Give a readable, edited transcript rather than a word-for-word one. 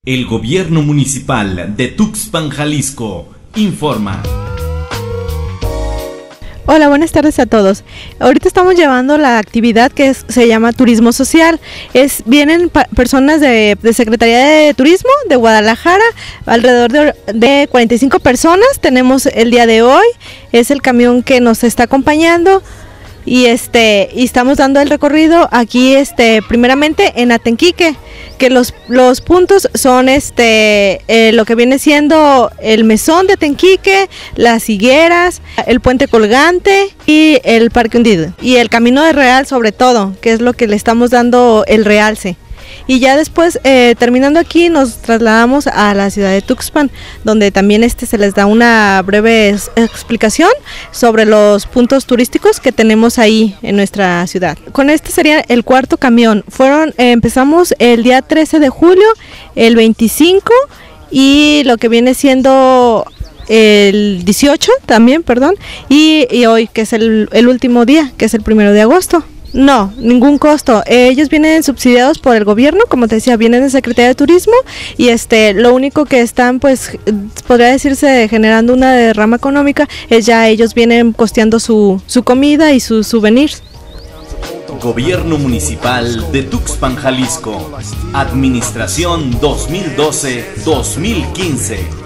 El Gobierno Municipal de Tuxpan, Jalisco, informa. Hola, buenas tardes a todos. Ahorita estamos llevando la actividad que se llama Turismo Social. Vienen personas de Secretaría de Turismo de Guadalajara, alrededor de 45 personas tenemos el día de hoy. Es el camión que nos está acompañando. Y estamos dando el recorrido aquí primeramente en Atenquique, que los puntos son lo que viene siendo el mesón de Atenquique, las higueras, el puente colgante y el parque hundido y el camino de Real, sobre todo, que es lo que le estamos dando el realce. Y ya después, terminando aquí, nos trasladamos a la ciudad de Tuxpan, donde también se les da una breve explicación sobre los puntos turísticos que tenemos ahí en nuestra ciudad. Con este sería el cuarto camión. Empezamos el día 13 de julio, el 25 y lo que viene siendo el 18 también, y hoy, que es el último día, que es el 1 de agosto. No, ningún costo. Ellos vienen subsidiados por el gobierno, como te decía, vienen de Secretaría de Turismo y lo único que están, pues, podría decirse, generando una derrama económica, es ya ellos vienen costeando su comida y sus souvenirs. Gobierno Municipal de Tuxpan, Jalisco. Administración 2012-2015.